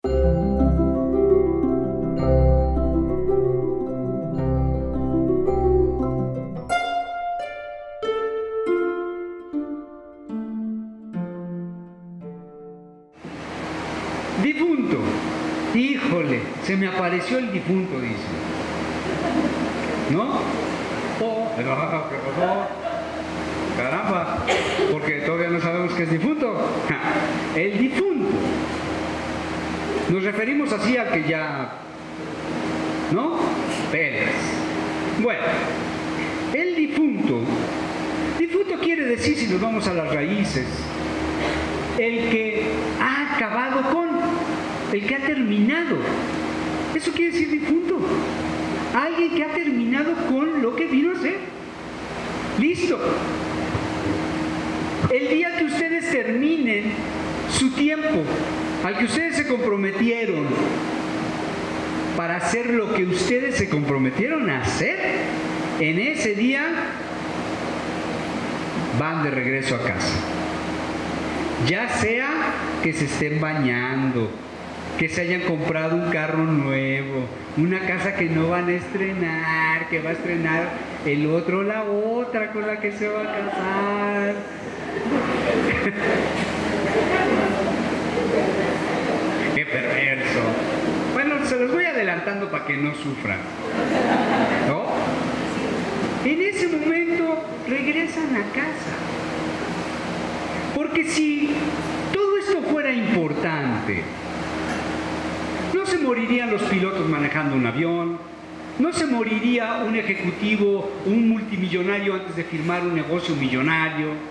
Difunto. Híjole, se me apareció el difunto, dice. ¿No? Oh, ¿qué pasó? Caramba, porque todavía no sabemos qué es difunto. El difunto. Nos referimos así a que ya, ¿no? Pelas. Bueno, el difunto. Difunto quiere decir, si nos vamos a las raíces, el que ha acabado con, el que ha terminado. Eso quiere decir difunto. Alguien que ha terminado con lo que vino a ser. Listo. El día que ustedes terminen su tiempo, al que ustedes se comprometieron para hacer lo que ustedes se comprometieron a hacer, en ese día van de regreso a casa. Ya sea que se estén bañando, que se hayan comprado un carro nuevo, una casa que no van a estrenar, que va a estrenar el otro o la otra con la que se va a casar. ¡Qué perverso! Bueno, se los voy adelantando para que no sufran, ¿no? En ese momento regresan a casa. Porque si todo esto fuera importante, no se morirían los pilotos manejando un avión, no se moriría un ejecutivo, un multimillonario antes de firmar un negocio millonario,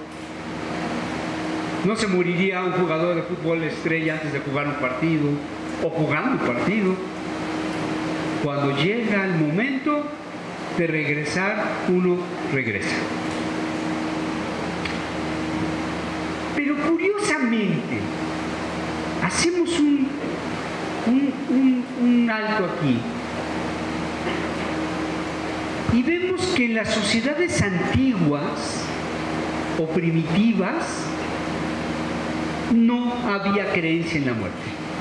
no se moriría un jugador de fútbol estrella antes de jugar un partido, o jugando un partido. Cuando llega el momento de regresar, uno regresa. Pero curiosamente, hacemos un alto aquí y vemos que en las sociedades antiguas o primitivas no había creencia en la muerte.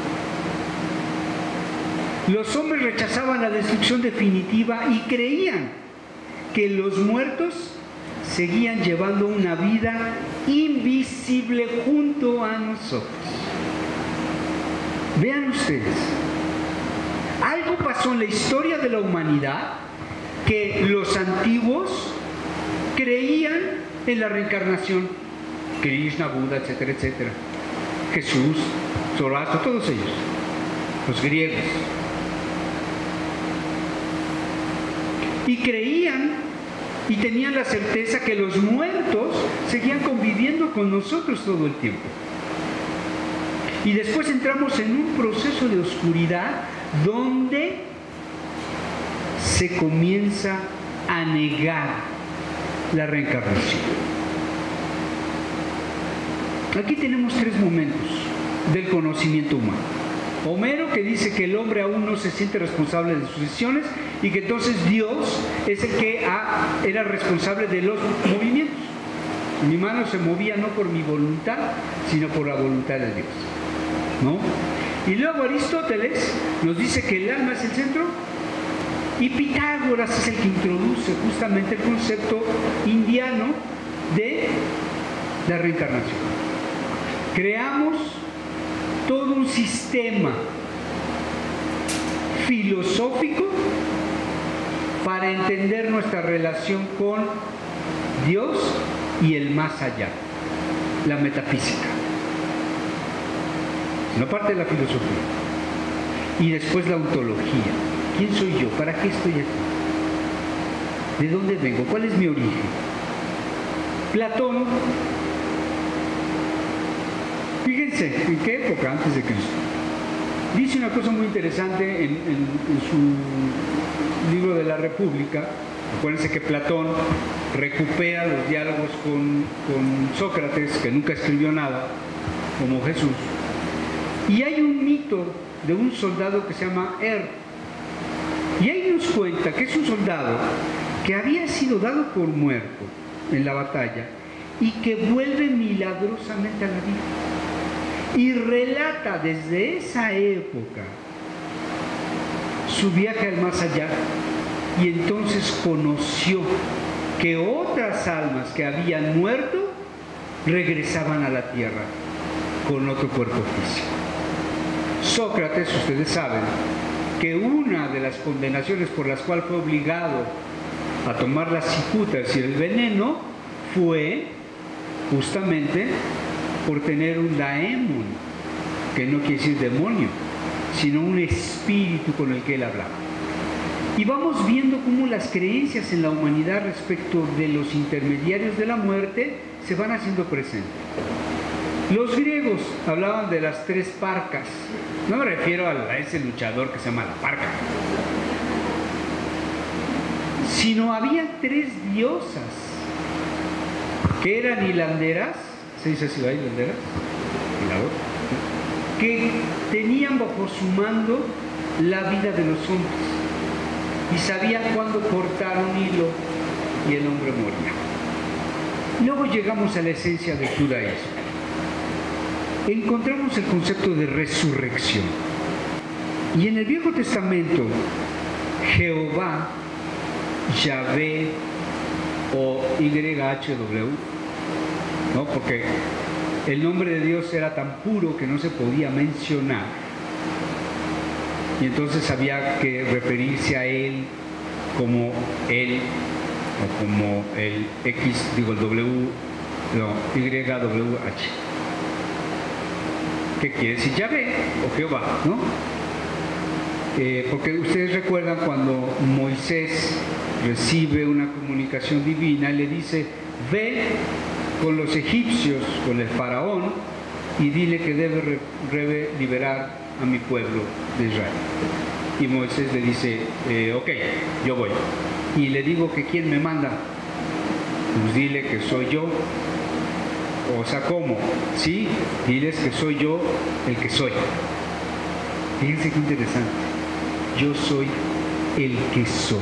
Los hombres rechazaban la destrucción definitiva y creían que los muertos seguían llevando una vida invisible junto a nosotros. Vean ustedes, algo pasó en la historia de la humanidad que los antiguos creían en la reencarnación. Krishna, Buda, etcétera, etcétera. Jesús, Zoroastro, todos ellos, los griegos. Y creían y tenían la certeza que los muertos seguían conviviendo con nosotros todo el tiempo. Y después entramos en un proceso de oscuridad donde se comienza a negar la reencarnación. Aquí tenemos tres momentos del conocimiento humano. Homero, que dice que el hombre aún no se siente responsable de sus decisiones y que entonces Dios es el que era responsable de los movimientos. Mi mano se movía no por mi voluntad, sino por la voluntad de Dios, ¿no? Y luego Aristóteles nos dice que el alma es el centro y Pitágoras es el que introduce justamente el concepto indiano de la reencarnación. Creamos todo un sistema filosófico para entender nuestra relación con Dios y el más allá, la metafísica. No parte de la filosofía. Y después la ontología. ¿Quién soy yo? ¿Para qué estoy aquí? ¿De dónde vengo? ¿Cuál es mi origen? Platón, fíjense, ¿en qué época? Antes de Cristo. Dice una cosa muy interesante en su libro de la República. Acuérdense que Platón recupera los diálogos con Sócrates, que nunca escribió nada, como Jesús. Y hay un mito de un soldado que se llama y ahí nos cuenta que es un soldado que había sido dado por muerto en la batalla y que vuelve milagrosamente a la vida. y relata desde esa época su viaje al más allá, y entonces conoció que otras almas que habían muerto regresaban a la tierra con otro cuerpo físico. Sócrates, ustedes saben, que una de las condenaciones por las cuales fue obligado a tomar las cicutas y el veneno fue justamente por tener un daemon, que no quiere decir demonio, sino un espíritu con el que él hablaba. Y vamos viendo cómo las creencias en la humanidad respecto de los intermediarios de la muerte se van haciendo presentes. Los griegos hablaban de las tres parcas. No me refiero a ese luchador que se llama la parca, sino había tres diosas que eran hilanderas, se dice así, ¿va? Hilanderas, que tenían bajo su mando la vida de los hombres y sabían cuándo cortar un hilo y el hombre moría. Luego llegamos a la esencia del judaísmo. Encontramos el concepto de resurrección. Y en el Viejo Testamento, Jehová, Yahvé o YHW, ¿no? Porque el nombre de Dios era tan puro que no se podía mencionar. Y entonces había que referirse a Él como Él, o como el X, digo el W, no, YWH. ¿Qué quiere decir Yahvé o Jehová, ¿no? Porque ustedes recuerdan cuando Moisés recibe una comunicación divina, le dice: ve con los egipcios, con el faraón, y dile que debe liberar a mi pueblo de Israel. Y Moisés le dice: ok, yo voy. Y le digo que ¿quién me manda? Pues dile que soy yo. O sea, ¿cómo? Sí, diles que soy yo el que soy. Fíjense qué interesante. Yo soy el que soy.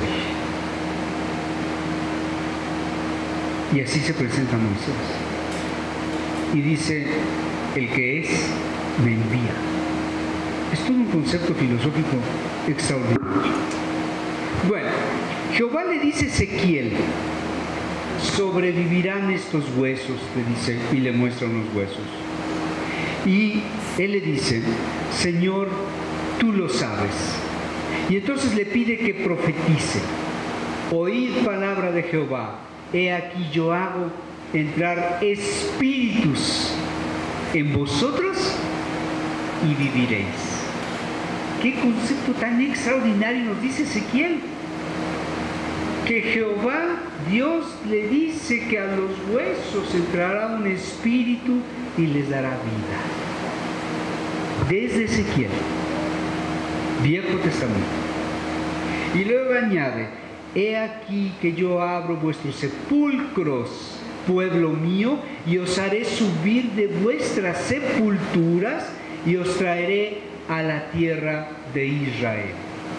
Y así se presenta Moisés. Y dice: el que es, me envía. Es todo un concepto filosófico extraordinario. Bueno, Jehová le dice a Ezequiel: sobrevivirán estos huesos, le dice, y le muestra unos huesos. Y él le dice: Señor, tú lo sabes. Y entonces le pide que profetice: oíd palabra de Jehová, he aquí yo hago entrar espíritus en vosotros y viviréis. ¿Qué concepto tan extraordinario nos dice Ezequiel? Que Jehová, Dios, le dice que a los huesos entrará un espíritu y les dará vida. Desde Ezequiel, Viejo Testamento. Y luego añade: he aquí que yo abro vuestros sepulcros, pueblo mío, y os haré subir de vuestras sepulturas y os traeré a la tierra de Israel.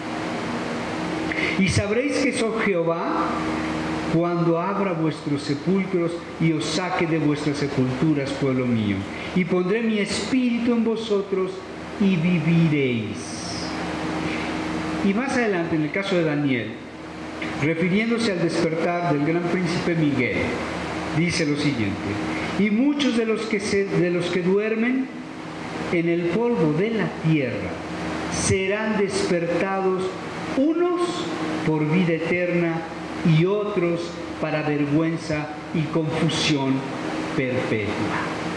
Y sabréis que soy Jehová cuando abra vuestros sepulcros y os saque de vuestras sepulturas, pueblo mío. Y pondré mi espíritu en vosotros y viviréis. Y más adelante, en el caso de Daniel, refiriéndose al despertar del gran príncipe Miguel, dice lo siguiente: y muchos de los que duermen en el polvo de la tierra serán despertados, unos por vida eterna y otros para vergüenza y confusión perpetua.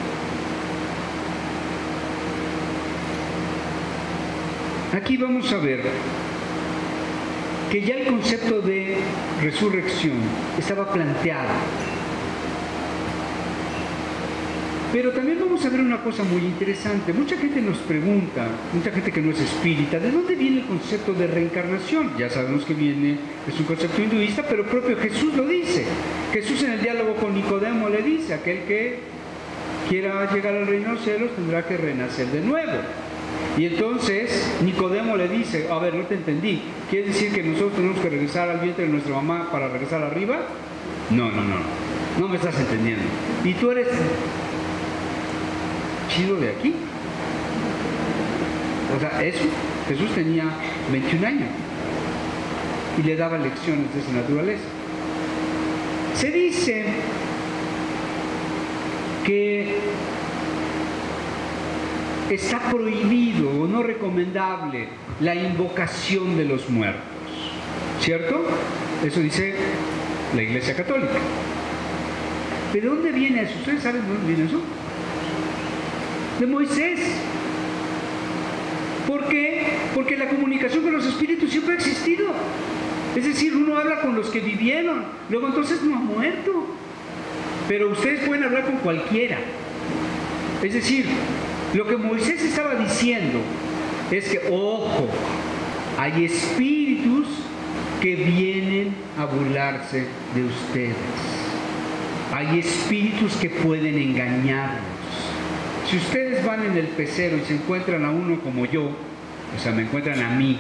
Aquí vamos a ver que ya el concepto de resurrección estaba planteado. Pero también vamos a ver una cosa muy interesante. Mucha gente nos pregunta, mucha gente que no es espírita, ¿de dónde viene el concepto de reencarnación? Ya sabemos que viene, es un concepto hinduista, pero propio Jesús lo dice. Jesús en el diálogo con Nicodemo le dice: aquel que quiera llegar al reino de los cielos tendrá que renacer de nuevo. Y entonces Nicodemo le dice: a ver, no te entendí, ¿quiere decir que nosotros tenemos que regresar al vientre de nuestra mamá para regresar arriba? No me estás entendiendo. Y tú eres chido de aquí, O sea, eso, Jesús tenía 21 años y le daba lecciones de esa naturaleza. Se dice que está prohibido o no recomendable la invocación de los muertos, ¿cierto? Eso dice la Iglesia Católica. ¿De dónde viene eso? ¿Ustedes saben de dónde viene eso? De Moisés. ¿Por qué? Porque la comunicación con los espíritus siempre ha existido. Es decir, uno habla con los que vivieron, luego entonces no ha muerto. Pero ustedes pueden hablar con cualquiera. Es decir, lo que Moisés estaba diciendo es que, ojo, hay espíritus que vienen a burlarse de ustedes. Hay espíritus que pueden engañarlos. Si ustedes van en el pecero y se encuentran a uno como yo, o sea, me encuentran a mí,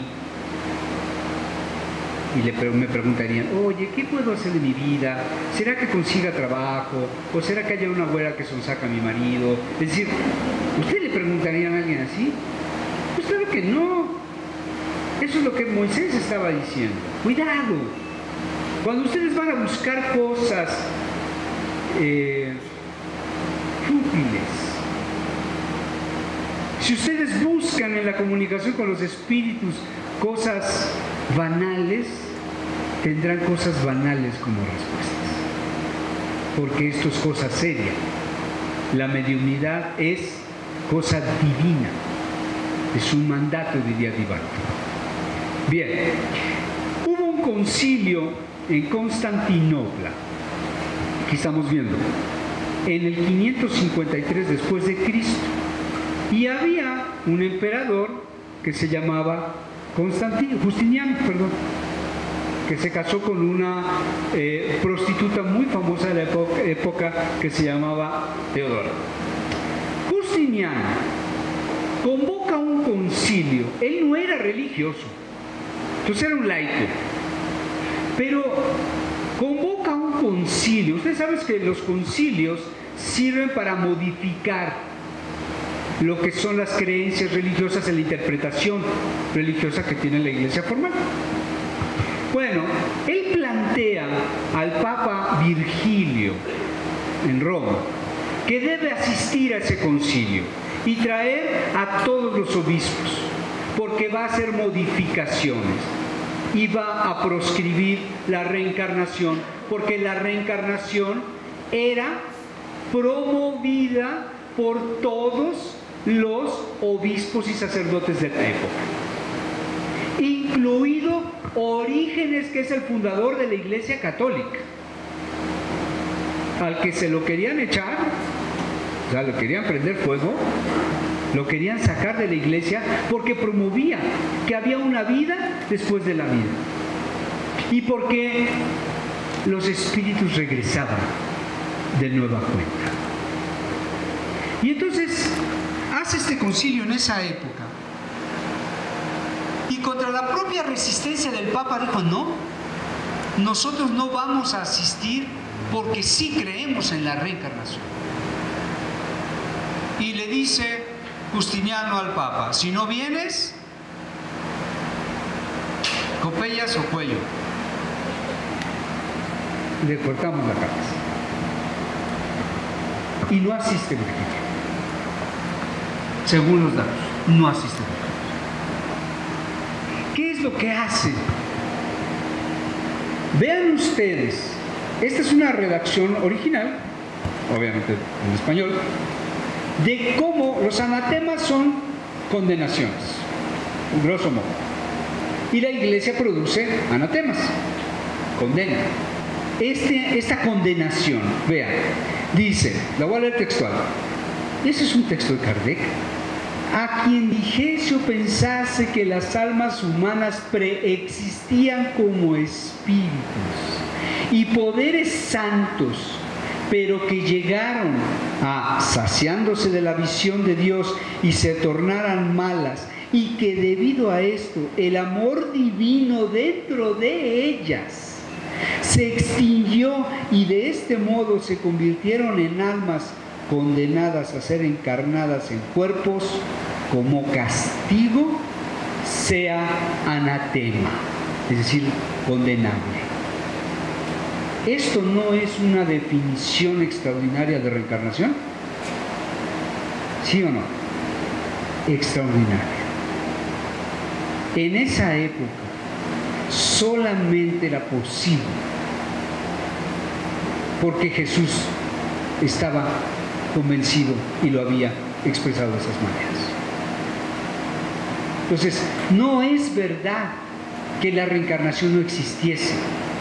y me preguntarían, oye, ¿qué puedo hacer de mi vida? ¿Será que consiga trabajo? ¿O será que haya una güera que sonsaca a mi marido? Es decir, ¿ustedes le preguntarían a alguien así? Pues claro que no. Eso es lo que Moisés estaba diciendo. Cuidado. Cuando ustedes van a buscar cosas fútiles, si ustedes buscan en la comunicación con los espíritus cosas banales, tendrán cosas banales como respuestas, porque esto es cosa seria. La mediunidad es cosa divina, es un mandato, diría Divaldo. Bien, hubo un concilio en Constantinopla, aquí estamos viendo, en el 553 después de Cristo, y había un emperador que se llamaba Justiniano, que se casó con una prostituta muy famosa de la época que se llamaba Teodora. Justiniano convoca un concilio. Él no era religioso, entonces era un laico, pero convoca un concilio. Ustedes saben que los concilios sirven para modificar lo que son las creencias religiosas en la interpretación religiosa que tiene la Iglesia formal. Bueno, él plantea al Papa Virgilio en Roma que debe asistir a ese concilio y traer a todos los obispos, porque va a hacer modificaciones y va a proscribir la reencarnación, porque la reencarnación era promovida por todos los obispos y sacerdotes de la época, incluido Orígenes, que es el fundador de la Iglesia Católica, al que se lo querían echar, o sea, lo querían prender fuego, lo querían sacar de la Iglesia porque promovía que había una vida después de la vida y porque los espíritus regresaban de nueva cuenta. Y entonces hace este concilio en esa época, y contra la propia resistencia del Papa dijo, no, nosotros no vamos a asistir porque sí creemos en la reencarnación. Y le dice Justiniano al Papa, si no vienes, copellas o cuello, le cortamos la cabeza. Y no asiste Virgilio. Según los datos, no asiste Virgilio. ¿Qué es lo que hace? Vean ustedes, esta es una redacción original, obviamente en español, de cómo los anatemas son condenaciones, grosso modo. Y la Iglesia produce anatemas, condena. Esta condenación, vean, dice, la voy a leer textual. Ese es un texto de Kardec. A quien dijese o pensase que las almas humanas preexistían como espíritus y poderes santos, pero que llegaron a, saciándose de la visión de Dios, y se tornaran malas, y que debido a esto el amor divino dentro de ellas se extinguió, y de este modo se convirtieron en almas condenadas a ser encarnadas en cuerpos como castigo sea anatema, es decir, condenable. ¿Esto no es una definición extraordinaria de reencarnación? ¿Sí o no? Extraordinaria. En esa época solamente era posible porque Jesús estaba convencido y lo había expresado de esas maneras. Entonces, no es verdad que la reencarnación no existiese,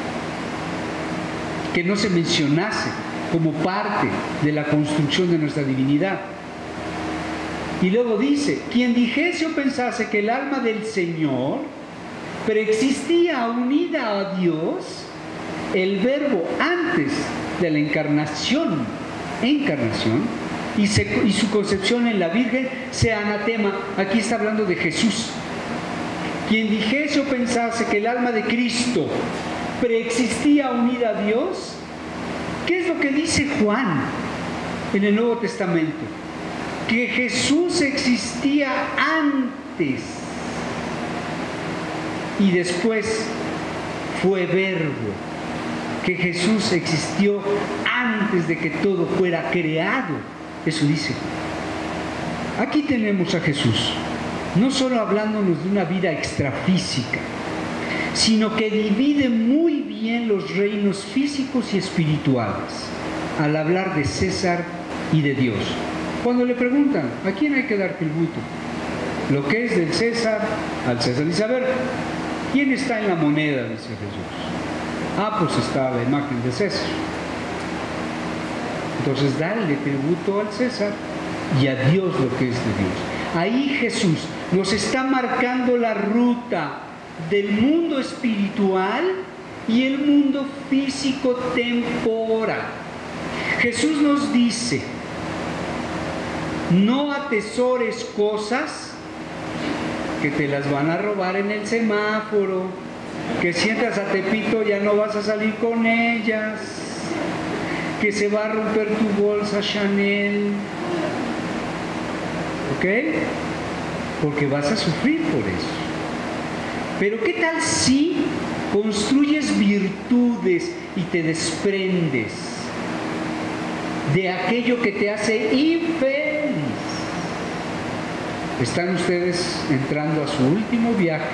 que no se mencionase como parte de la construcción de nuestra divinidad. Y luego dice, quien dijese o pensase que el alma del Señor preexistía unida a Dios, el verbo antes de la encarnación y su concepción en la Virgen sea anatema. Aquí está hablando de Jesús. Quien dijese o pensase que el alma de Cristo preexistía unida a Dios, ¿qué es lo que dice Juan en el Nuevo Testamento? Que Jesús existía antes y después fue verbo, que Jesús existió antes de que todo fuera creado. Eso dice. Aquí tenemos a Jesús, no solo hablándonos de una vida extrafísica, sino que divide muy bien los reinos físicos y espirituales al hablar de César y de Dios. Cuando le preguntan, ¿a quién hay que dar tributo? Lo que es del César, al César. Dice, a ver, ¿quién está en la moneda? Dice Jesús. Ah, pues está la imagen de César. Entonces, dale tributo al César y a Dios lo que es de Dios. Ahí Jesús nos está marcando la ruta del mundo espiritual y el mundo físico temporal. Jesús nos dice, no atesores cosas que te las van a robar en el semáforo, que si entras a Tepito ya no vas a salir con ellas, que se va a romper tu bolsa Chanel, ¿ok? Porque vas a sufrir por eso. Pero ¿qué tal si construyes virtudes y te desprendes de aquello que te hace infeliz? Están ustedes entrando a su último viaje.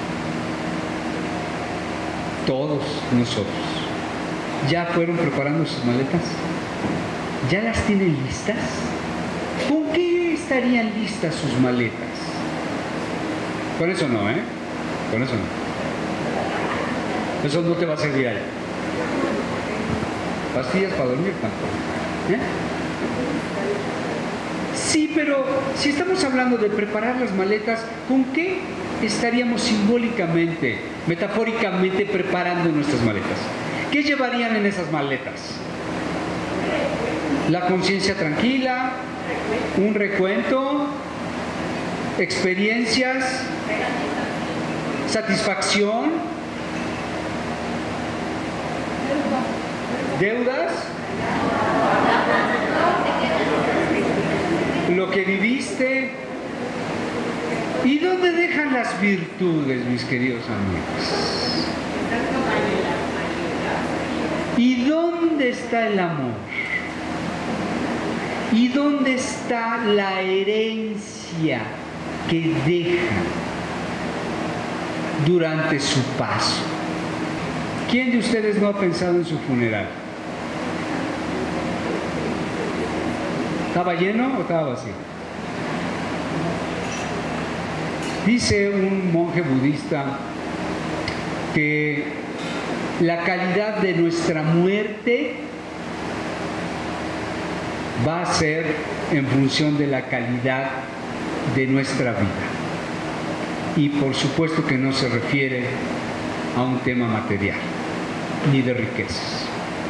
Todos nosotros. ¿Ya fueron preparando sus maletas? ¿Ya las tienen listas? ¿Con qué estarían listas sus maletas? Con eso no, ¿eh? Con eso no. Eso no te va a servir ahí. Pastillas para dormir tampoco. ¿Eh? Sí, pero si estamos hablando de preparar las maletas, ¿con qué estaríamos simbólicamente, metafóricamente preparando nuestras maletas? ¿Qué llevarían en esas maletas? La conciencia tranquila, un recuento, experiencias, satisfacción, deudas, lo que viviste. ¿Y dónde dejan las virtudes, mis queridos amigos? ¿Y dónde está el amor? ¿Y dónde está la herencia que dejan durante su paso? ¿Quién de ustedes no ha pensado en su funeral? ¿Estaba lleno o estaba vacío? Dice un monje budista que la calidad de nuestra muerte va a ser en función de la calidad de nuestra vida. Y por supuesto que no se refiere a un tema material ni de riquezas.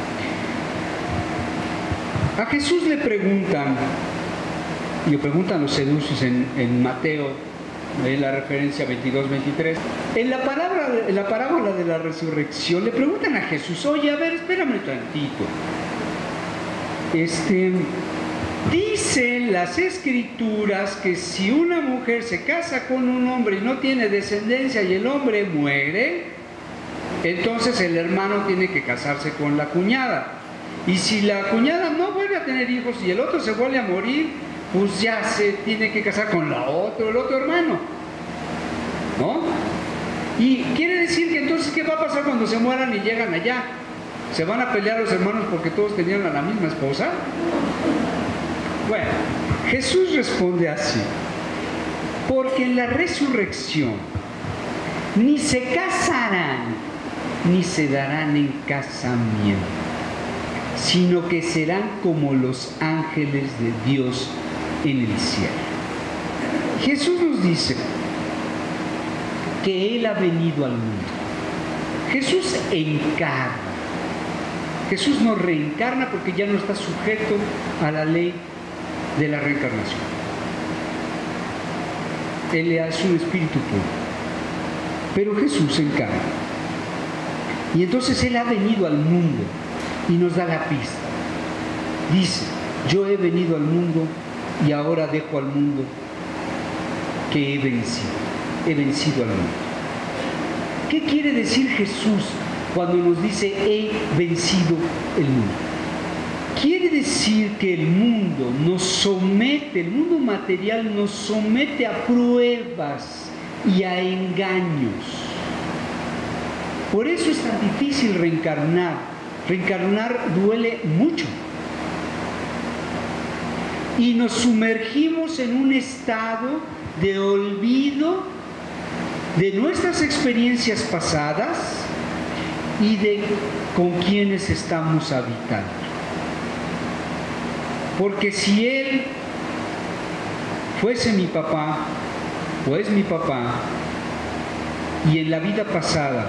A Jesús le preguntan los seducios en Mateo, en la referencia 22-23, en la parábola de la resurrección, le preguntan a Jesús, oye, a ver, espérame tantito. Dicen las escrituras que si una mujer se casa con un hombre y no tiene descendencia y el hombre muere, entonces el hermano tiene que casarse con la cuñada. Y si la cuñada no vuelve a tener hijos y el otro se vuelve a morir, pues ya se tiene que casar con el otro hermano, ¿no? Y quiere decir que entonces, ¿qué va a pasar cuando se mueran y llegan allá? ¿Se van a pelear los hermanos porque todos tenían a la misma esposa? Bueno, Jesús responde así: porque en la resurrección ni se casarán ni se darán en casamiento, sino que serán como los ángeles de Dios en el cielo. Jesús nos dice que Él ha venido al mundo. Jesús encarna. Jesús no reencarna porque ya no está sujeto a la ley de la reencarnación. Él es un espíritu puro. Pero Jesús encarna. Y entonces Él ha venido al mundo y nos da la pista. Dice: yo he venido al mundo y ahora dejo al mundo que he vencido. He vencido al mundo. ¿Qué quiere decir Jesús cuando nos dice he vencido el mundo? Quiere decir que el mundo nos somete, el mundo material nos somete a pruebas y a engaños. Por eso es tan difícil reencarnar. Reencarnar duele mucho. Y nos sumergimos en un estado de olvido de nuestras experiencias pasadas y de con quienes estamos habitando. Porque si Él fuese mi papá o es mi papá y en la vida pasada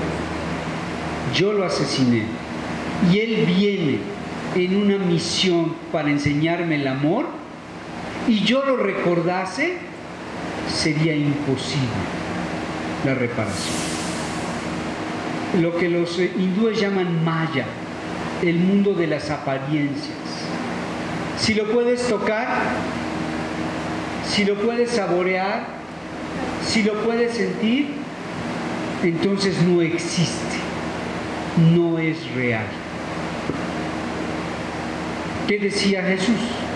yo lo asesiné y Él viene en una misión para enseñarme el amor y yo lo recordase, sería imposible la reparación. Lo que los hindúes llaman Maya, el mundo de las apariencias. Si lo puedes tocar, si lo puedes saborear, si lo puedes sentir, entonces no existe, no es real. ¿Qué decía Jesús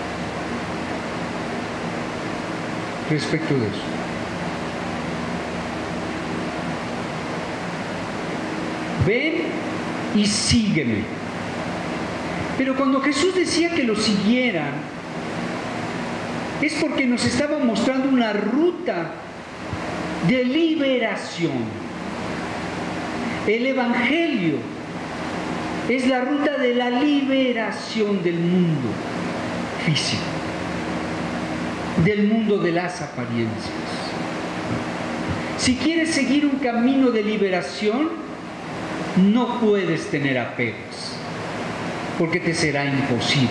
respecto de eso? Ven y sígueme. Pero cuando Jesús decía que lo siguieran, es porque nos estaba mostrando una ruta de liberación. El Evangelio es la ruta de la liberación del mundo físico, del mundo de las apariencias. Si quieres seguir un camino de liberación, no puedes tener apegos, porque te será imposible.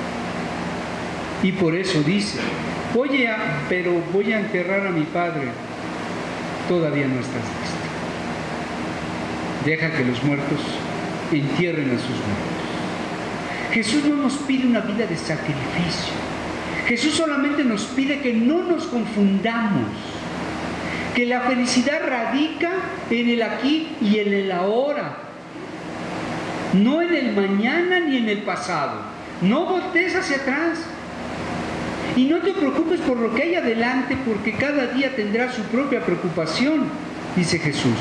Y por eso dice: pero voy a enterrar a mi padre. Todavía no estás listo. Deja que los muertos entierren a sus muertos. Jesús no nos pide una vida de sacrificio. Jesús solamente nos pide que no nos confundamos, que la felicidad radica en el aquí y en el ahora, no en el mañana ni en el pasado. No voltees hacia atrás y no te preocupes por lo que hay adelante, porque cada día tendrá su propia preocupación, dice Jesús.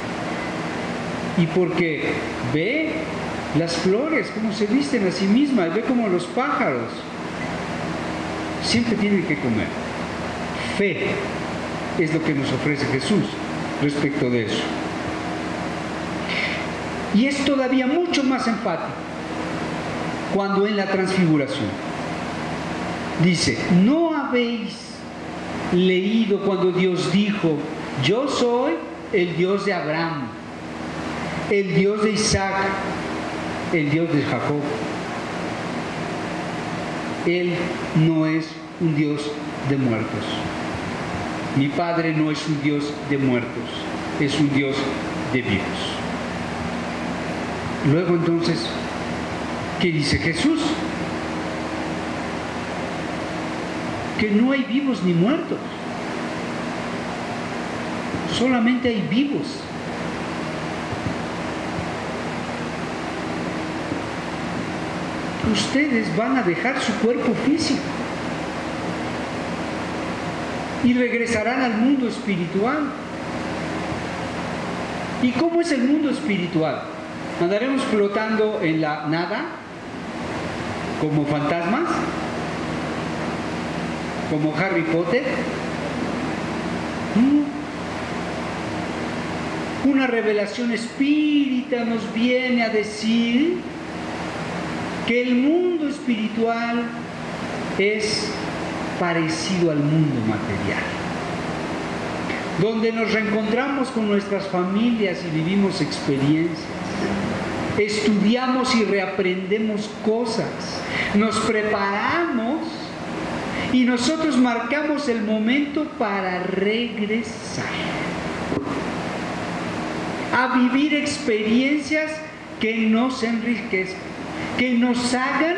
Y porque ve las flores, cómo se visten a sí mismas, ve como los pájaros siempre tienen que comer. Fe es lo que nos ofrece Jesús respecto de eso. Y es todavía mucho más enfático cuando en la transfiguración dice: ¿no habéis leído cuando Dios dijo: yo soy el Dios de Abraham, el Dios de Isaac, el Dios de Jacob? Él no es un Dios de muertos. Mi Padre no es un Dios de muertos, es un Dios de vivos. Luego entonces, ¿qué dice Jesús? que no hay vivos ni muertos. Solamente hay vivos. Ustedes van a dejar su cuerpo físico y regresarán al mundo espiritual. ¿Y cómo es el mundo espiritual? ¿Andaremos flotando en la nada como fantasmas? ¿Como Harry Potter? Una revelación espírita nos viene a decir que el mundo espiritual es parecido al mundo material, donde nos reencontramos con nuestras familias y vivimos experiencias, estudiamos y reaprendemos cosas, nos preparamos y nosotros marcamos el momento para regresar a vivir experiencias que nos enriquezcan, que nos hagan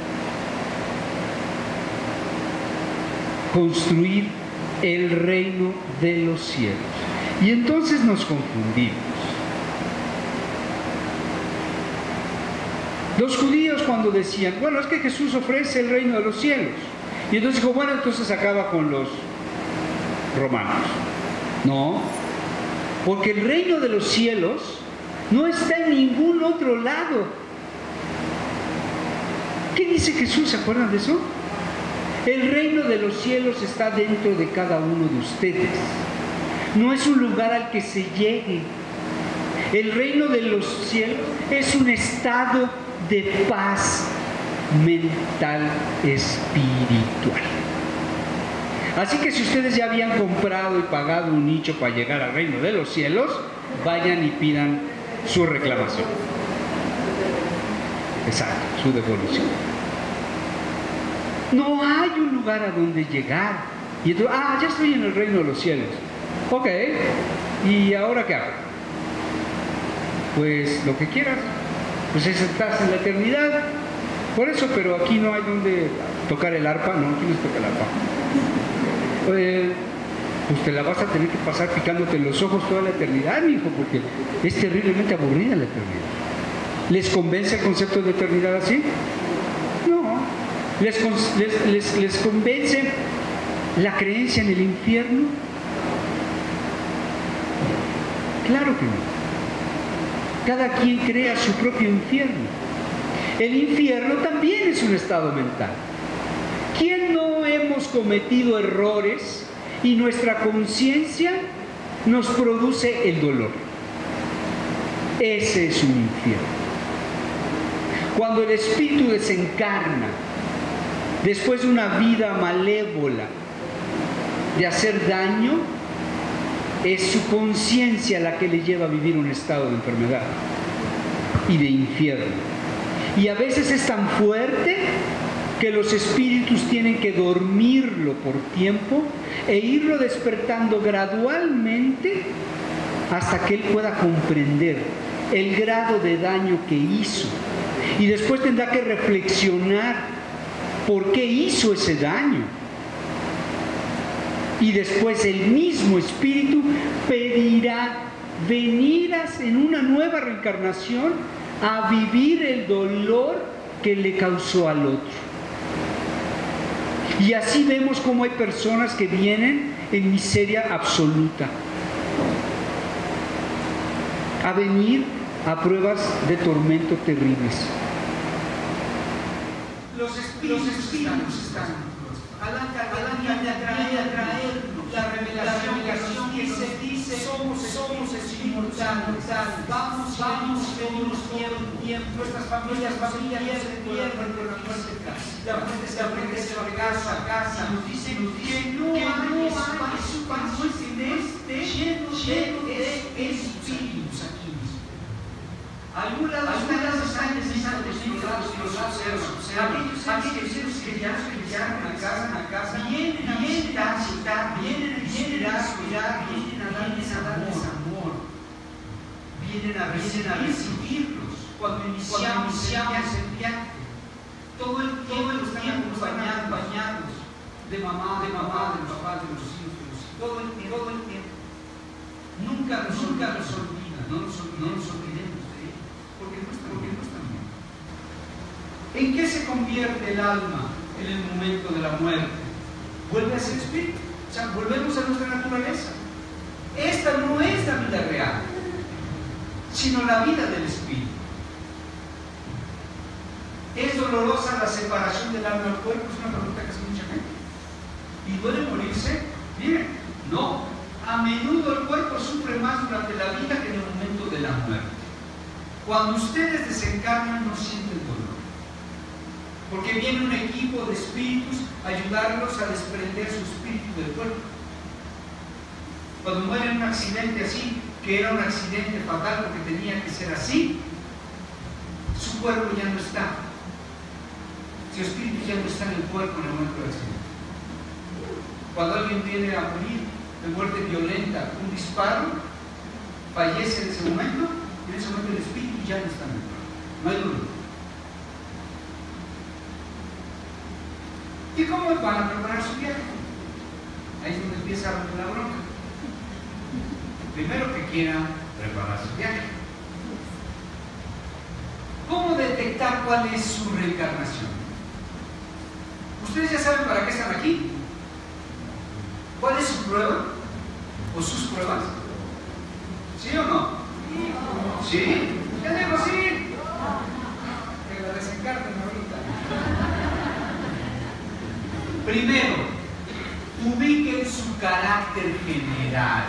construir el reino de los cielos. Y entonces nos confundimos. Los judíos cuando decían, bueno, es que Jesús ofrece el reino de los cielos. Y entonces dijo, bueno, entonces acaba con los romanos. No, porque el reino de los cielos no está en ningún otro lado. ¿Qué dice Jesús? ¿Se acuerdan de eso? El reino de los cielos está dentro de cada uno de ustedes. No es un lugar al que se llegue. El reino de los cielos es un estado de paz mental espiritual. Así que si ustedes ya habían comprado y pagado un nicho para llegar al reino de los cielos, vayan y pidan su reclamación. Exacto, su devolución. No hay un lugar a donde llegar. Y entonces, ya estoy en el reino de los cielos. Ok, ¿y ahora qué hago? Pues lo que quieras. Pues estás en la eternidad. Por eso, pero aquí no hay donde tocar el arpa. No, aquí no se toca el arpa. Pues te la vas a tener que pasar picándote los ojos toda la eternidad, mi hijo, porque es terriblemente aburrida la eternidad. ¿Les convence el concepto de eternidad así? No. ¿Les convence la creencia en el infierno? Claro que no. Cada quien crea su propio infierno. El infierno también es un estado mental. ¿Quién no hemos cometido errores y nuestra conciencia nos produce el dolor? Ese es un infierno. Cuando el espíritu desencarna después de una vida malévola de hacer daño, es su conciencia la que le lleva a vivir un estado de enfermedad y de infierno. Y a veces es tan fuerte que los espíritus tienen que dormirlo por tiempo e irlo despertando gradualmente hasta que él pueda comprender el grado de daño que hizo. Y después tendrá que reflexionar por qué hizo ese daño. Y después el mismo espíritu pedirá venir en una nueva reencarnación a vivir el dolor que le causó al otro. Y así vemos cómo hay personas que vienen en miseria absoluta a venir a pruebas de tormento terribles. Los espíritus están a la traer la revelación que se dice somos inmortales, vamos todos los tiempos, nuestras familias pierden por la muerte, se aprende casa, nos dicen que no hay espacio lleno de espíritus aquí. Algunas están necesitando los aquellos que ya a casa, vienen a visitar, vienen a inspirar, vienen a darles amor, vienen a recibirlos. Cuando iniciamos el viaje, todo el tiempo están acompañados de mamá, de papá, de los hijos, todo el tiempo. Nunca nos olvida, no nos olvidemos de ellos, porque no están bien. ¿En qué se convierte el alma en el momento de la muerte? Vuelve a ser espíritu, o sea, volvemos a nuestra naturaleza. Esta no es la vida real, sino la vida del espíritu. ¿Es dolorosa la separación del alma del cuerpo? Es una pregunta que hace mucha gente. ¿Y duele morirse? Miren, no. A menudo el cuerpo sufre más durante la vida que en el momento de la muerte. Cuando ustedes desencarnan no sienten dolor, porque viene un equipo de espíritus a ayudarlos a desprender su espíritu del cuerpo. Cuando muere en un accidente así, que era un accidente fatal porque tenía que ser así, su cuerpo ya no está. Su espíritu ya no está en el cuerpo en el momento del accidente. Cuando alguien viene a morir de muerte violenta, un disparo, fallece en ese momento, y en ese momento el espíritu ya no está en el cuerpo. No hay dolor. ¿Y cómo van a preparar su viaje? Ahí es donde empieza la bronca. Primero que quieran preparar su viaje. ¿Cómo detectar cuál es su reencarnación? ¿Ustedes ya saben para qué están aquí? ¿Cuál es su prueba? ¿O sus pruebas? ¿Sí o no? ¿Sí? Ya digo sí. Que la desencarten ahorita. Primero, ubiquen su carácter general.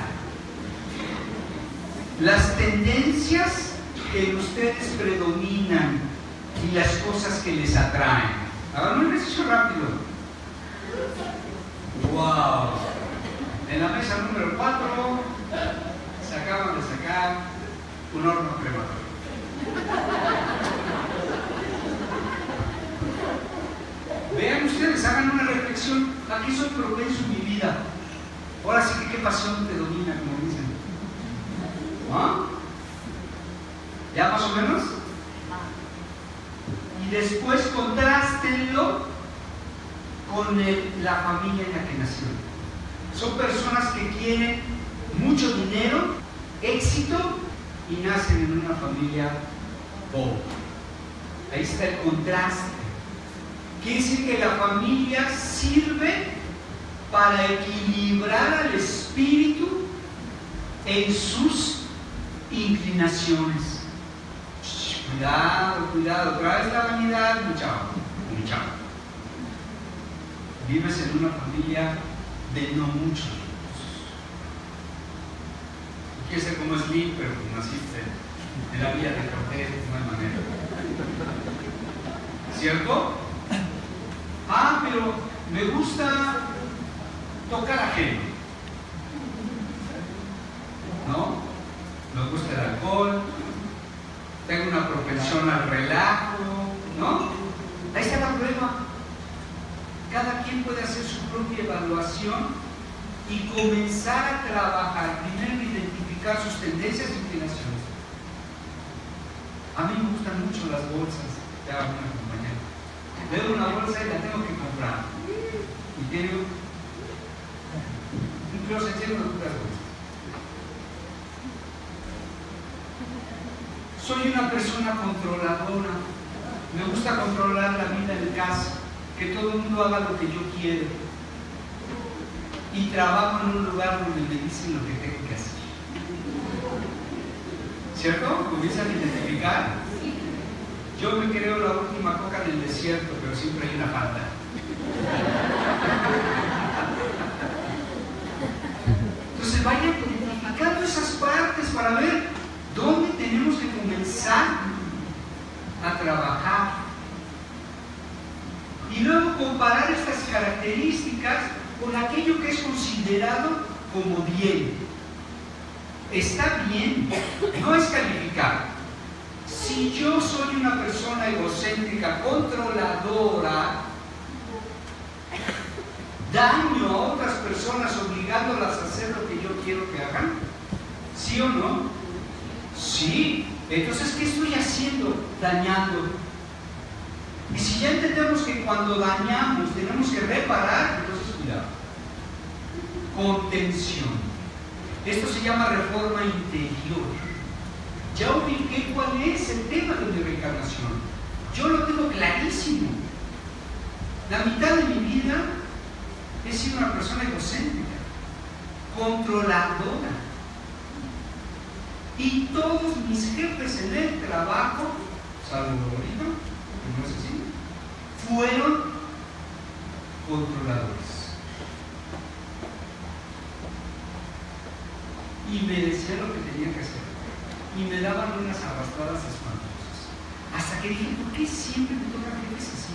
Las tendencias que en ustedes predominan y las cosas que les atraen. Hagan un ejercicio rápido. ¡Wow! En la mesa número 4 se acaban de sacar un horno crematorio. Vean ustedes, hagan una reflexión. ¿A qué soy propenso en mi vida? Ahora sí que qué pasión te domina, como dicen. ¿Ah? ¿Ya más o menos? Y después contrástenlo con la familia en la que nacieron. Son personas que quieren mucho dinero, éxito y nacen en una familia pobre. Ahí está el contraste. Quiere decir que la familia sirve para equilibrar al espíritu en sus inclinaciones. Cuidado, cuidado, traes la vanidad, muchacho. Vives en una familia de no muchos recursos. Quieres ser como Slim, pero naciste en la vía de Cortés, no hay manera. ¿Cierto? Ah, pero me gusta tocar ajeno. ¿No? Me gusta el alcohol, tengo una propensión al relajo, ¿no? Ahí está la prueba. Cada quien puede hacer su propia evaluación y comenzar a trabajar. Primero, identificar sus tendencias e inclinaciones. A mí me gustan mucho las bolsas. Ya una compañera. Veo una bolsa y la tengo que comprar. Y tengo un closet lleno de puras bolsas. Soy una persona controladora. Me gusta controlar la vida en casa. Que todo el mundo haga lo que yo quiero. Y trabajo en un lugar donde me dicen lo que tengo que hacer. ¿Cierto? ¿Comienzan a identificar? Yo me creo la última coca del desierto, pero siempre hay una falta. Entonces vayan identificando esas partes para ver dónde tenemos que comenzar a trabajar. Y luego comparar estas características con aquello que es considerado como bien. Está bien, no es calificar. Si yo soy una persona egocéntrica, controladora, daño a otras personas obligándolas a hacer lo que yo quiero que hagan, ¿sí o no? Sí. Entonces, ¿qué estoy haciendo? Dañando. Y si ya entendemos que cuando dañamos tenemos que reparar, entonces cuidado. Contención. Esto se llama reforma interior. Ya ubiqué cuál es el tema de mi reencarnación. Yo lo tengo clarísimo. La mitad de mi vida he sido una persona egocéntrica, controladora. Y todos mis jefes en el trabajo, salvo ahorita, que no es así, fueron controladores. Y me decían lo que tenía que hacer. Y me daban unas arrastradas espantosas. Hasta que dije, ¿por qué siempre me tocan jefes así?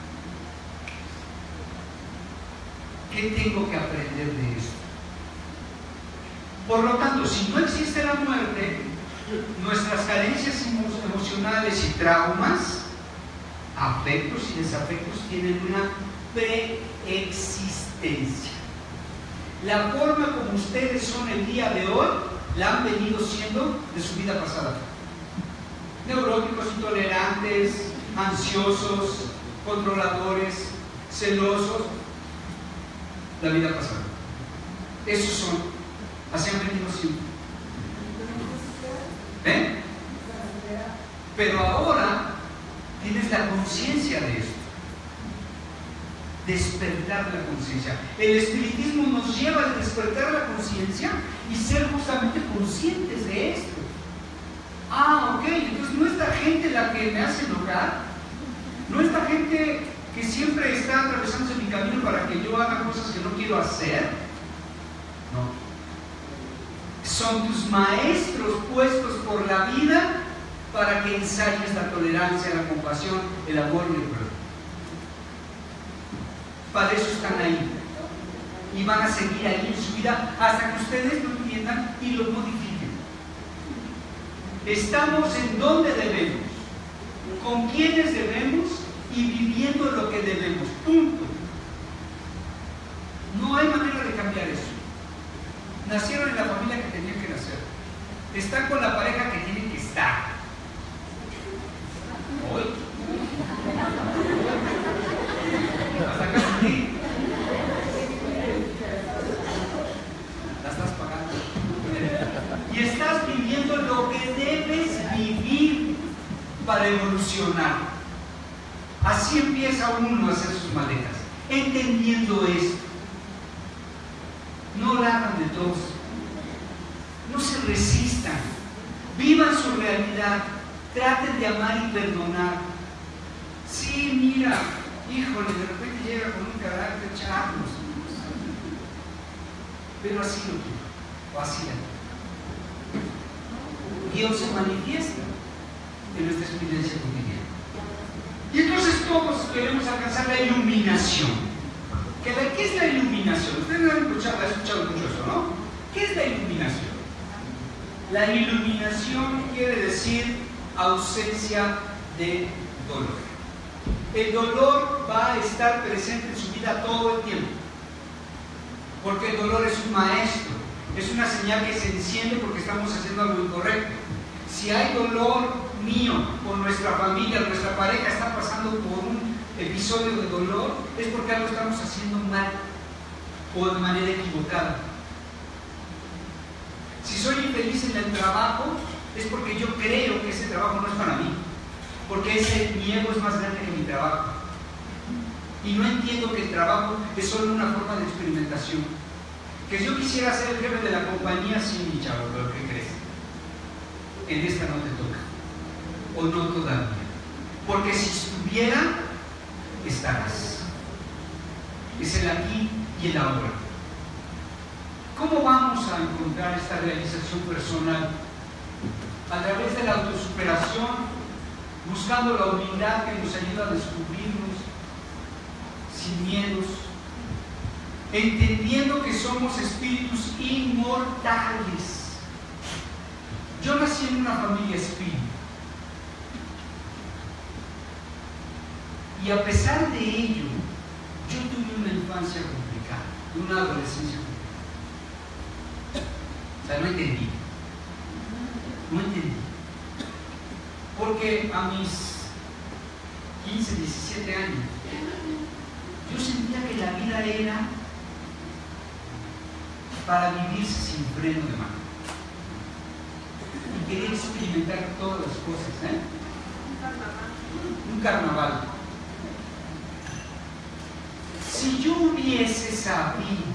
¿Qué tengo que aprender de esto? Por lo tanto, si no existe la muerte, nuestras carencias emocionales y traumas, afectos y desafectos, tienen una preexistencia. La forma como ustedes son el día de hoy, la han venido siendo de su vida pasada. Neuróticos, intolerantes, ansiosos, controladores, celosos, la vida pasada. Esos son, así han venido siempre. Pero ahora tienes la conciencia de esto. Despertar la conciencia. El espiritismo nos lleva a despertar la conciencia y ser justamente conscientes de esto. Ok, entonces no es la gente la que me hace enojar, no es la gente que siempre está atravesándose mi camino para que yo haga cosas que no quiero hacer. No. Son tus maestros puestos por la vida para que ensayes la tolerancia, la compasión, el amor y el perdón. Para eso están ahí. Y van a seguir ahí en su vida hasta que ustedes lo entiendan y lo modifiquen. Estamos en donde debemos, con quienes debemos y viviendo lo que debemos. Punto. No hay manera de cambiar eso. Nacieron en la familia que tenían que nacer. Están con la pareja que tienen que estar. Hoy. Hasta acá sí. La estás pagando. Y estás viviendo lo que debes vivir para evolucionar. Así empieza uno a hacer sus maletas, entendiendo esto. No la hagan de todos. No se resistan. Vivan su realidad. Traten de amar y perdonar. Sí, mira, híjole, de repente llega con un carácter charlos. Pero así lo quiero. O así lo quiero. Dios se manifiesta en nuestra experiencia cotidiana. Y entonces todos queremos alcanzar la iluminación. ¿Qué es la iluminación? Ustedes han escuchado mucho eso, ¿no? ¿Qué es la iluminación? La iluminación quiere decir ausencia de dolor. El dolor va a estar presente en su vida todo el tiempo. Porque el dolor es un maestro. Es una señal que se enciende porque estamos haciendo algo incorrecto. Si hay dolor mío o nuestra familia, nuestra pareja está pasando por un episodio de dolor, es porque algo estamos haciendo mal o de manera equivocada. Si soy infeliz en el trabajo, es porque yo creo que ese trabajo no es para mí, porque mi ego es más grande que mi trabajo. Y no entiendo que el trabajo es solo una forma de experimentación. Que yo quisiera ser el jefe de la compañía, sí, mi chavo, pero ¿qué crees? En esta no te toca, o no todavía, porque si estuviera, estarás. Es el aquí y el ahora. ¿Cómo vamos a encontrar esta realización personal? A través de la autosuperación, buscando la humildad que nos ayuda a descubrirnos sin miedos, entendiendo que somos espíritus inmortales. Yo nací en una familia espírita. Y a pesar de ello, yo tuve una infancia complicada, una adolescencia complicada. O sea, no entendí. Porque a mis 15, 17 años, yo sentía que la vida era para vivirse sin freno de mano. Y quería experimentar todas las cosas, ¿eh? Un carnaval. Si yo hubiese sabido,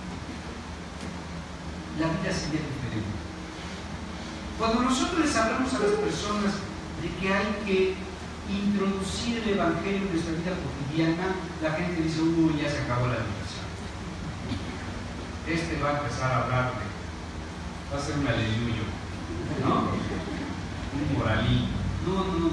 la vida sería diferente. Cuando nosotros les hablamos a las personas de que hay que introducir el Evangelio en nuestra vida cotidiana, la gente dice: uy, ya se acabó la diversión. Este va a empezar a hablar va a ser un aleluyo, ¿no? Un moralín. No.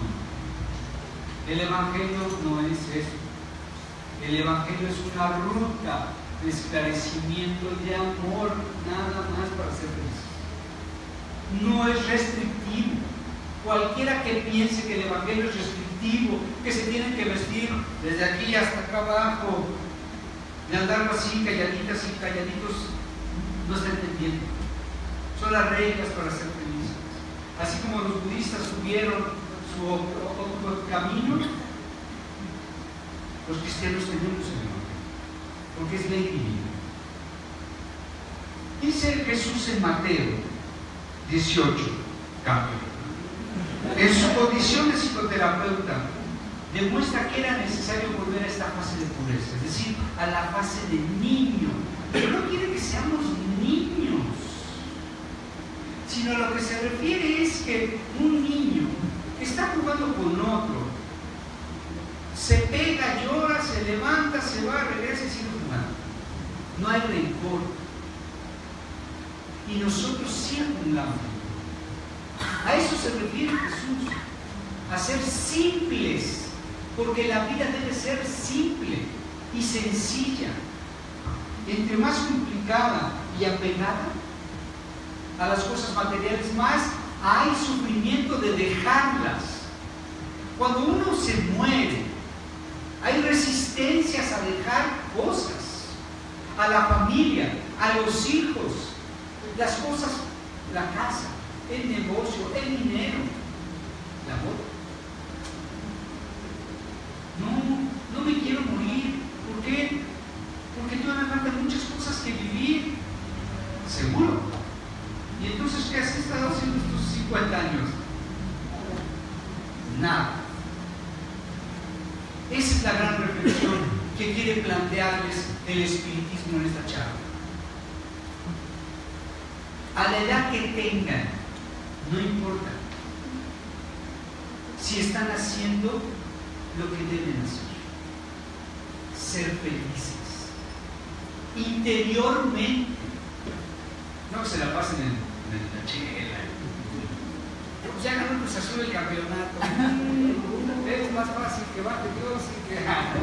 El Evangelio no es eso. El Evangelio es una ruta de esclarecimiento y de amor, nada más para ser felices. No es restrictivo. Cualquiera que piense que el Evangelio es restrictivo, que se tienen que vestir desde aquí hasta acá abajo, de andar así calladitas y calladitos, no está entendiendo. Son las reglas para ser felices. Así como los budistas tuvieron su otro camino, los cristianos tenemos el Evangelio, porque es ley divina. Dice Jesús en Mateo 18, cambio. En su condición de psicoterapeuta, demuestra que era necesario volver a esta fase de pureza, es decir, a la fase de niño. Pero no quiere que seamos niños, sino a lo que se refiere es que un niño que está jugando con otro, se pega, llora, se levanta, se va, regresa y sigue jugando. No hay rencor. Y nosotros sí acumulamos. A eso se refiere Jesús, a ser simples, porque la vida debe ser simple y sencilla. Entre más complicada y apegada a las cosas materiales, más hay sufrimiento de dejarlas. Cuando uno se muere, hay resistencias a dejar cosas, a la familia, a los hijos, las cosas, la casa, el negocio, el dinero, la boda. No me quiero morir. ¿Por qué? Porque todavía me faltan muchas cosas que vivir. Seguro. ¿Y entonces qué has estado haciendo estos 50 años? Nada. Esa es la gran reflexión que quiere plantearles el espiritismo en esta charla. A la edad que tengan, no importa si están haciendo lo que deben hacer. Ser felices interiormente. No que se la pasen en la chela. Ya ganó Cruz Azul el campeonato. Es más fácil que baje Dios y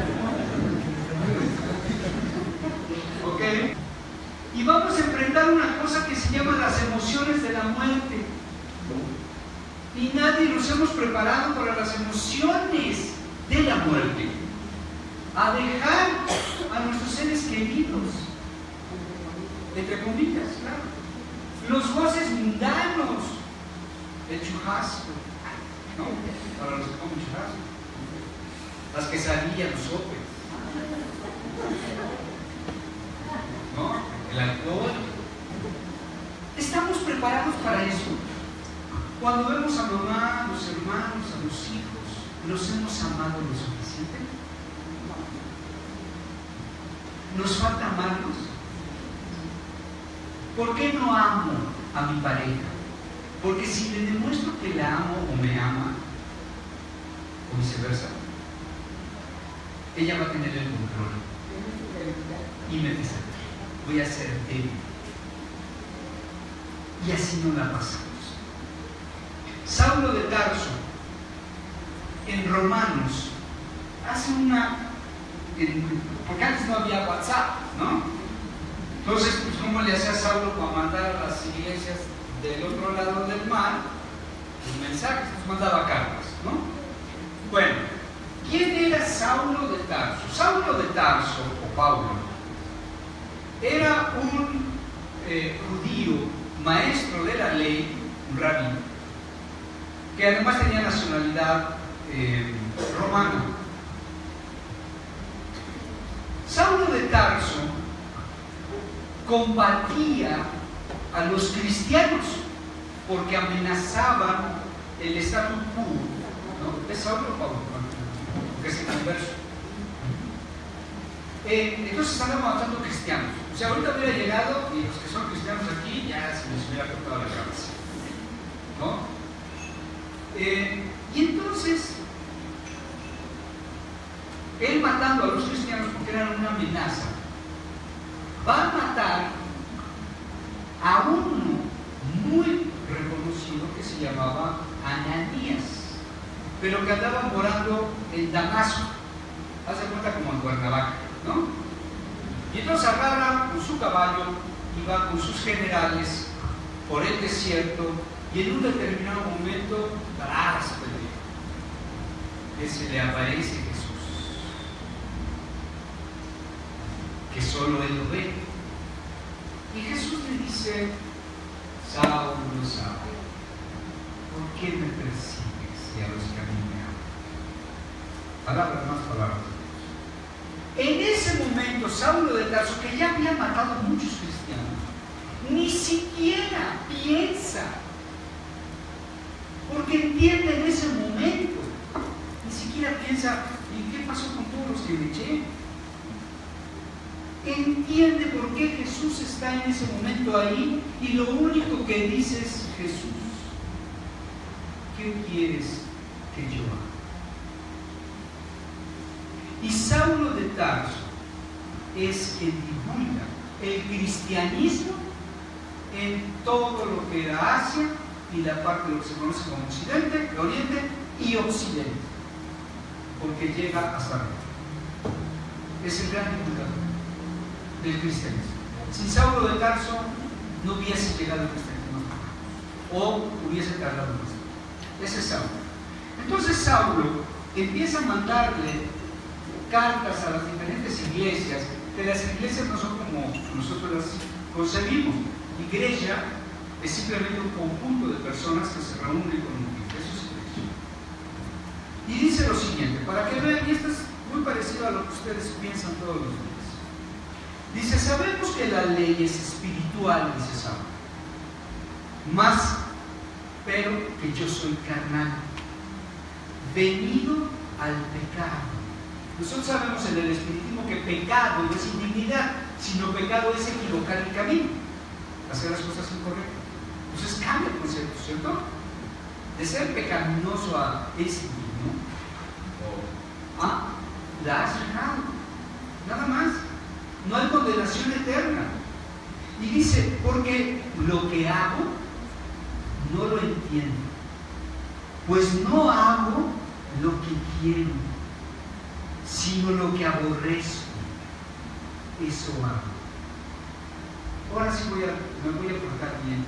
que... ¿Ok? Y vamos a enfrentar una cosa que se llama las emociones de la muerte. Y nadie nos hemos preparado para las emociones de la muerte. A dejar a nuestros seres queridos, entre comillas, claro. Los goces mundanos, el churrasco, ¿no? Para los que comen churrasco, las quesadillas, los sopes, ¿no? El alcohol. ¿Estamos preparados para eso? Cuando vemos a mamá, a los hermanos, a los hijos, ¿los hemos amado lo suficiente? ¿Nos falta amarlos? ¿Por qué no amo a mi pareja? Porque si le demuestro que la amo o me ama, o viceversa, ella va a tener el control y me dice: voy a ser débil. Y así no la pasamos. Saulo de Tarso, en Romanos, hace porque antes no había WhatsApp, ¿no? Entonces, pues, ¿cómo le hacía Saulo para mandar a las iglesias del otro lado del mar los mensajes? Pues mandaba cartas, ¿no? Bueno, ¿quién era Saulo de Tarso? Saulo de Tarso, o Pablo, era un judío, maestro de la ley, un rabí, que además tenía nacionalidad romana. Saulo de Tarso combatía a los cristianos porque amenazaban el statu quo, ¿no? ¿Es Saulo o Pablo? Que se converso. Entonces andamos matando cristianos. O sea, ahorita hubiera llegado y los que son cristianos aquí ya se les hubiera cortado la cabeza, ¿no? Y entonces, él matando a los cristianos porque eran una amenaza, va a matar a uno muy reconocido que se llamaba Ananías, pero que andaba morando en Damasco, hace cuenta como en Cuernavaca, ¿no? Y entonces agarra con su caballo y va con sus generales por el desierto, y en un determinado momento, que se le aparece Jesús, que solo él lo ve. Y Jesús le dice: Saulo, Saulo, ¿por qué me persigues y a los que a mí me aman? Palabras más, palabras. En ese momento, Saulo de Tarso, que ya había matado a muchos cristianos, ni siquiera piensa, porque entiende en ese momento, ni siquiera piensa: ¿y qué pasó con todos los que le eché? Entiende por qué Jesús está en ese momento ahí, y lo único que dice es: Jesús, ¿qué quieres que yo haga? Y Saulo de Tarso es quien divulga el cristianismo en todo lo que era Asia y la parte de lo que se conoce como Occidente, Oriente y Occidente, porque llega hasta arriba. Es el gran divulgador del cristianismo. Sin Saulo de Tarso no hubiese llegado al cristianismo, o hubiese tardado más. Ese es Saulo. Entonces Saulo empieza a mandarle cartas a las diferentes iglesias, que las iglesias no son como nosotros las concebimos. Iglesia es simplemente un conjunto de personas que se reúnen con un fin. Eso es iglesia. Y dice lo siguiente, para que vean, y esto es muy parecido a lo que ustedes piensan todos los días. Dice: sabemos que la ley es espiritual, dice Saulo, más, pero que yo soy carnal, venido al pecado. Nosotros sabemos en el espiritismo que pecado no es indignidad, sino pecado es equivocar el camino, hacer las cosas incorrectas. Entonces cambia el concepto, ¿cierto? De ser pecaminoso a es indigno, la has dejado, nada más. No hay condenación eterna. Y dice: porque lo que hago no lo entiendo, pues no hago lo que quiero, sino lo que aborrezco, eso hago. Ahora sí me voy a portar bien.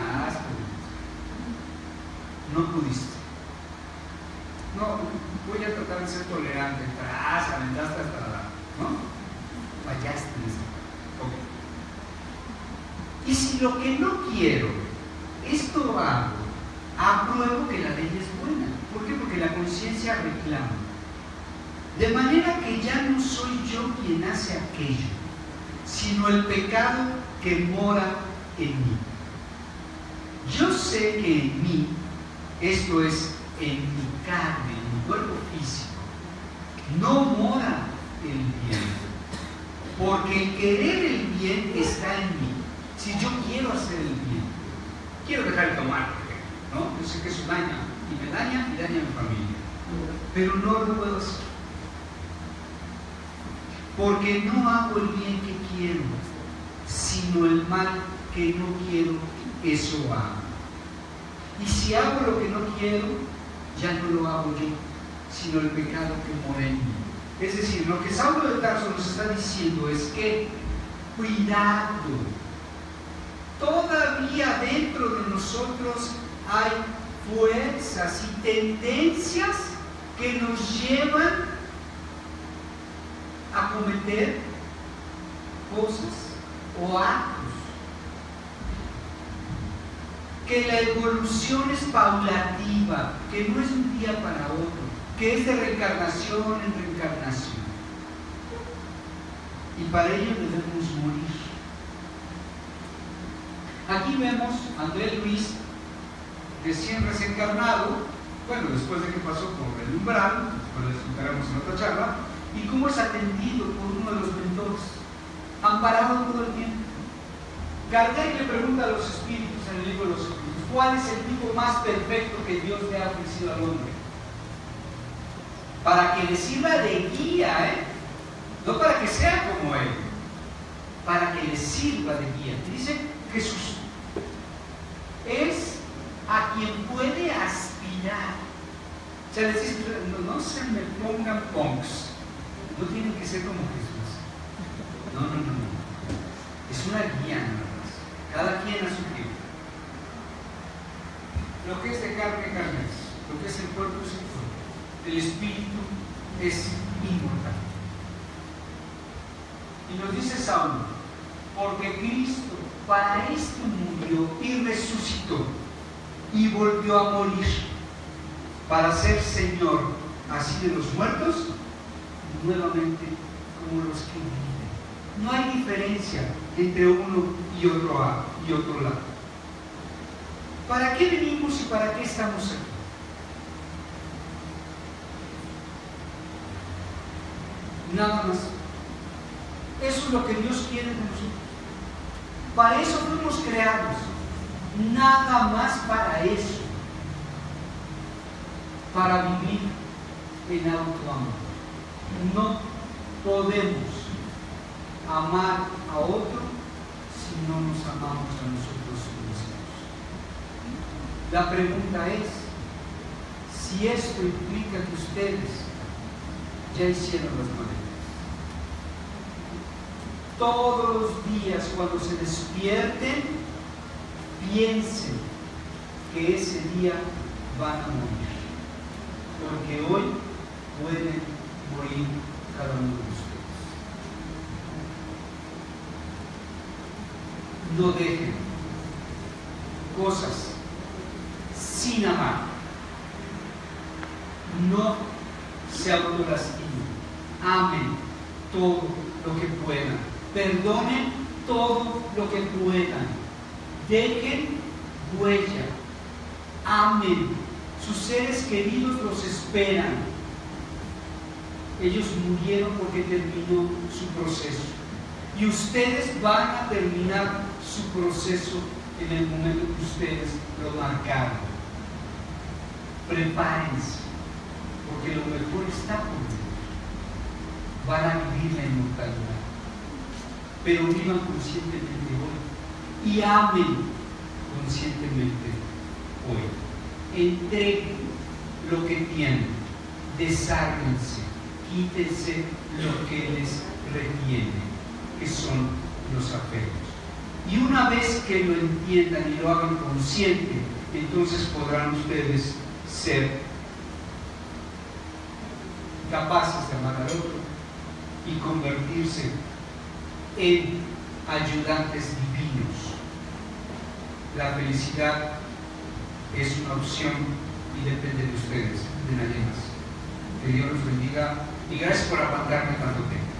No pudiste. No, voy a tratar de ser tolerante. Aventaste hasta la... ¿no? Fallaste en esa parte. Okay. Y si lo que no quiero, esto hago, apruebo que la ley es buena. ¿Por qué? Porque la conciencia reclama. De manera que ya no soy yo quien hace aquello, sino el pecado que mora en mí. Yo sé que en mí, esto es, en mi carne, en mi cuerpo físico, no mora el bien. Porque el querer el bien está en mí. Si yo quiero hacer el bien, quiero dejar de tomar, ¿no? Yo sé que eso daña, y me daña y daña a mi familia, pero no lo puedo hacer. Porque no hago el bien que quiero, sino el mal que no quiero, eso hago. Y si hago lo que no quiero, ya no lo hago yo, sino el pecado que mora en mí. Es decir, lo que Saulo de Tarso nos está diciendo es que, cuidado, todavía dentro de nosotros hay fuerzas y tendencias que nos llevan a cometer cosas o actos, que la evolución es paulativa, que no es un día para otro, que es de reencarnación en reencarnación, y para ello debemos morir. Aquí vemos a Andrés Luis, recién desencarnado, bueno, después de que pasó por el umbral, después les contaremos en otra charla, y cómo es atendido por uno de los mentores, amparado todo el tiempo. Kardec le pregunta a los espíritus en el libro de los espíritus, ¿cuál es el tipo más perfecto que Dios le ha ofrecido al hombre? Para que le sirva de guía, no para que sea como él, para que le sirva de guía. Y dice Jesús es a quien puede aspirar. O sea, decís, no se me pongan punks, no tienen que ser como Jesús. No. Es una guía nada más. Cada quien a su tiempo. Lo que es de carne es, lo que es el cuerpo es el cuerpo. El espíritu es inmortal. Y nos dice Saulo, porque Cristo para esto murió y resucitó y volvió a morir para ser Señor así de los muertos nuevamente como los que viven. No hay diferencia entre uno y otro lado. ¿Para qué venimos y para qué estamos aquí? Nada más. Eso es lo que Dios quiere de nosotros. Para eso fuimos creados. Nada más para eso. Para vivir en autoamor. No podemos amar a otro si no nos amamos a nosotros mismos. La pregunta es si esto implica que ustedes ya hicieron las maletas. Todos los días cuando se despierten, piensen que ese día van a morir, porque hoy pueden morir cada uno de ustedes. No dejen cosas sin amar. No se autolastimen. Amen todo lo que puedan. Perdonen todo lo que puedan. Dejen huella. Amen. Sus seres queridos los esperan. Ellos murieron porque terminó su proceso. Y ustedes van a terminar su proceso en el momento que ustedes lo marcaron. Prepárense, porque lo mejor está por venir. Van a vivir la inmortalidad. Pero vivan conscientemente hoy y amen conscientemente hoy. Entreguen lo que tienen, desármense, quítense lo que les retiene, que son los apegos. Y una vez que lo entiendan y lo hagan consciente, entonces podrán ustedes ser capaces de amar al otro y convertirse en ayudantes divinos. La felicidad es una opción y depende de ustedes, de nadie más. Que Dios los bendiga y gracias por aguantarme tanto tiempo.